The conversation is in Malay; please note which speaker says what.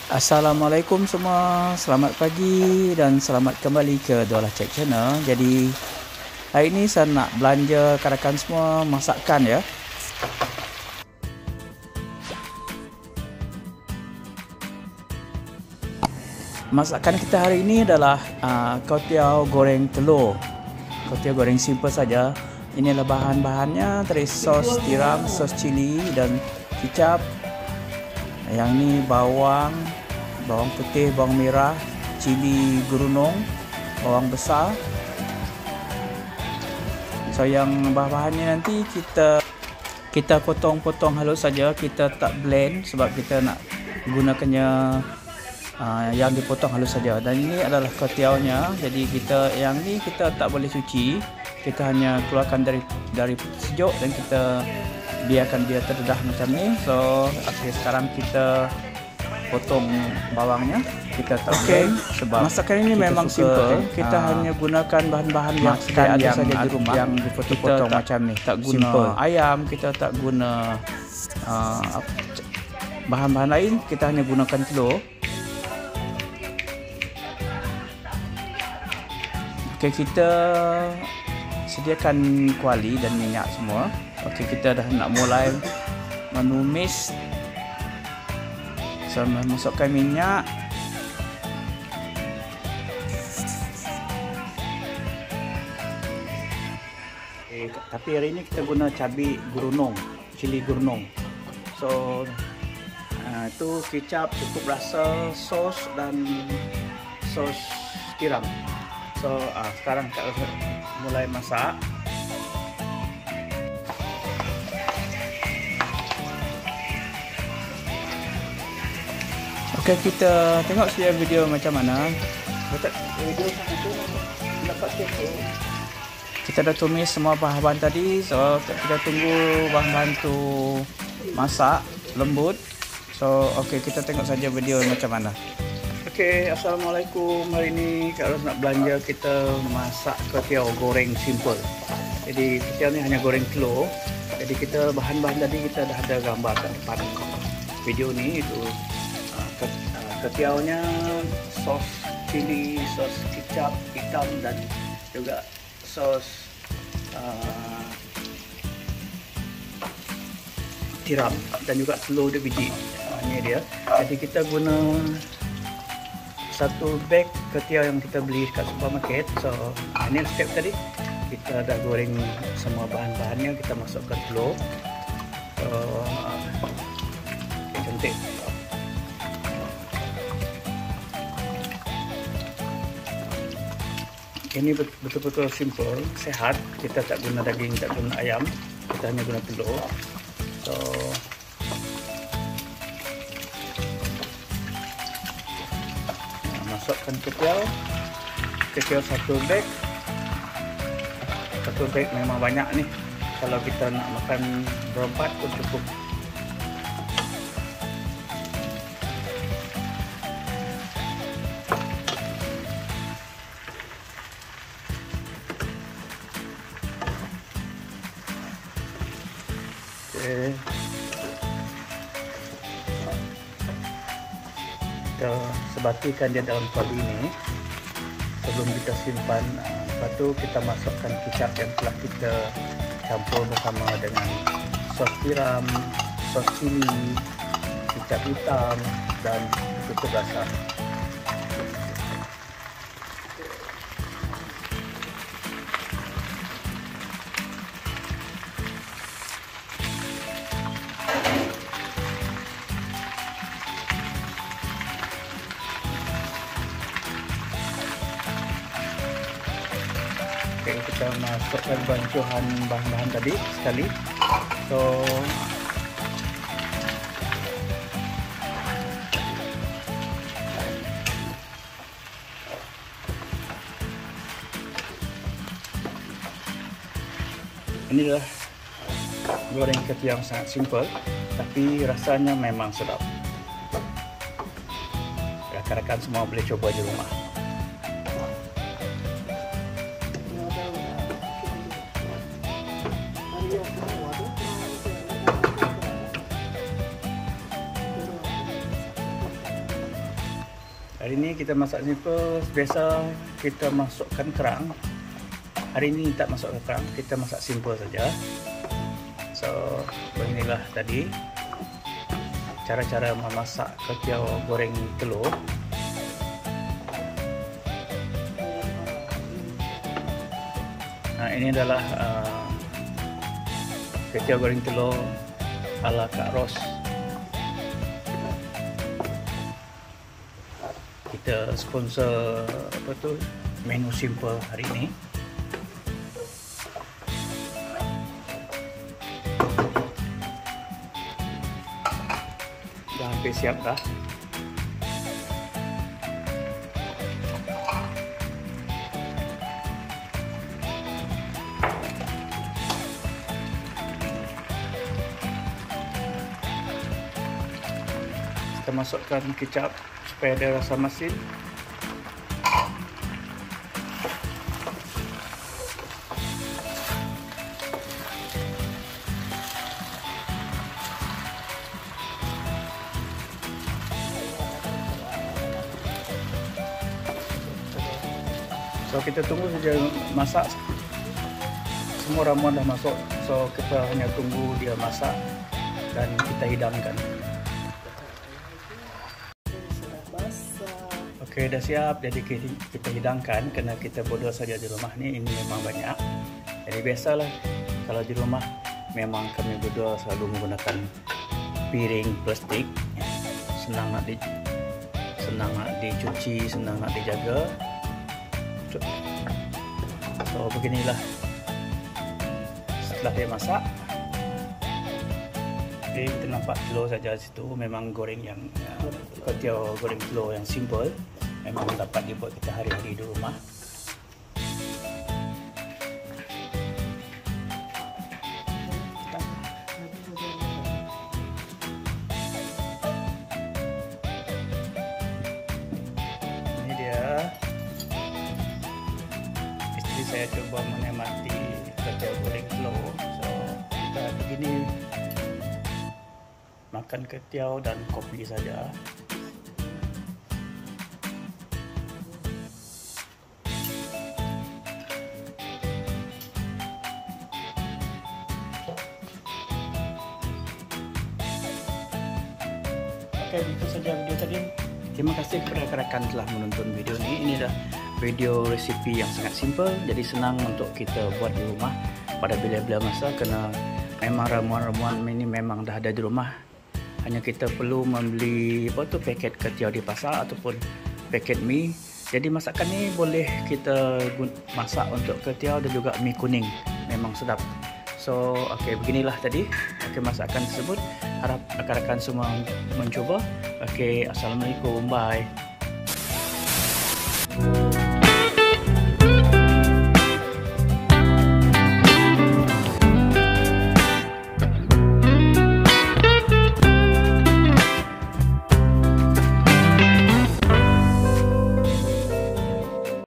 Speaker 1: Assalamualaikum semua, selamat pagi dan selamat kembali ke Dolah Cek Channel. Jadi hari ini saya nak belanja rakan semua masakan ya. Masakan kita hari ini adalah kuotiao goreng telur. Kuotiao goreng simple saja. Ini adalah bahan-bahannya, dari sos tiram, sos cili dan kicap. Yang ini bawang putih, bawang merah, cili gurunong, bawang besar. So yang bahan-bahannya nanti kita potong-potong halus saja, kita tak blend sebab kita nak gunakannya yang dipotong halus saja. Dan ini adalah kuotiaonya. Jadi yang ni kita tak boleh cuci, kita hanya keluarkan dari sejuk dan kita biarkan dia terdedah macam ni. So sekarang kita potong bawangnya, kita tak blend sebab masakan ini memang simple. Kita hanya gunakan bahan-bahan yang ada saja di rumah, yang dipotong-potong macam ni. Tak guna simple ayam, kita tak guna bahan-bahan lain, kita hanya gunakan telur. Okey, kita sediakan kuali dan minyak semua. Okey, kita dah nak mulai menumis. So, masukkan minyak. Tapi hari ini kita guna cabai gurunong, cili gurunong. So, itu kicap cukup rasa, sos dan sos tiram. So, sekarang kita mulai masak. Okey, kita tengok saja video macam mana. Kita dah tumis semua bahan-bahan tadi. So, kita tunggu bahan-bahan tu masak lembut. So, okey, kita tengok saja video macam mana. Okey, assalamualaikum. Hari ini Kak Ros nak belanja, kita masak kuotiao goreng simple. Jadi kuotiao ni hanya goreng telur. Jadi kita bahan-bahan tadi kita dah ada gambar kat depan video ni. Itu kuotiaonya, sos cili, sos kicap hitam dan juga sos tiram dan juga telur dia biji. Ini dia. Jadi kita guna satu beg kuotiao yang kita beli kat supermarket. So ini step tadi, kita dah goreng semua bahan-bahannya, kita masukkan telur. So cantik. Ini betul-betul simple, sehat. Kita tak guna daging, tak guna ayam, kita hanya guna telur. So masukkan kuotiao satu beg. Satu beg memang banyak ni. Kalau kita nak makan berempat pun cukup. Kita sebatikan dia dalam kuali ini sebelum kita simpan. Lepas tu kita masukkan kicap yang telah kita campur bersama dengan sos tiram, sos cili, kicap hitam dan cukup rasa. Kita masukkan bancuhan bahan-bahan tadi sekali. So inilah goreng kuotiao yang sangat simple, tapi rasanya memang sedap. Rakan-rakan semua boleh coba di rumah. Hari ini kita masak simple. Biasa kita masukkan kerang. Hari ini tak masukkan kerang, kita masak simple saja. So, beginilah tadi cara-cara memasak ketiau goreng telur. Nah, ini adalah ketiau goreng telur ala Kak Ros. Kita sponsor menu simple hari ini. Dah hampir siap dah. Kita masukkan kecap supaya ada rasa masin. So kita tunggu saja masak. Semua ramuan dah masuk. So kita hanya tunggu dia masak dan kita hidangkan. Okey, dah siap. Jadi kita hidangkan kerana kita berdua saja di rumah ni. Ini memang banyak. Jadi biasalah kalau di rumah memang kami berdua selalu menggunakan piring plastik. Senang nak dicuci, senang nak dijaga. So beginilah setelah dia masak. Okay, kita nampak telur saja di situ. Memang goreng yang ketiau goreng telur yang simple. Memang dapat dibuat kita hari-hari di rumah. Ini dia. Isteri saya cuba menikmati ketiau goreng telur. So kita begini makan ketiau dan kopi saja. Okey, itu saja video tadi. Terima kasih kepada rakan-rakan telah menonton video ini. Ini adalah video resipi yang sangat simple, jadi senang untuk kita buat di rumah pada bila-bila masa, kerana memang ramuan-ramuan ini memang dah ada di rumah. Hanya kita perlu membeli paket ketiau di pasar ataupun paket mie. Jadi masakan ni boleh kita masak untuk ketiau dan juga mie kuning. Memang sedap. So, okey, beginilah tadi masakan tersebut. Harap rakan-rakan semua mencuba. Okey, assalamualaikum, bye.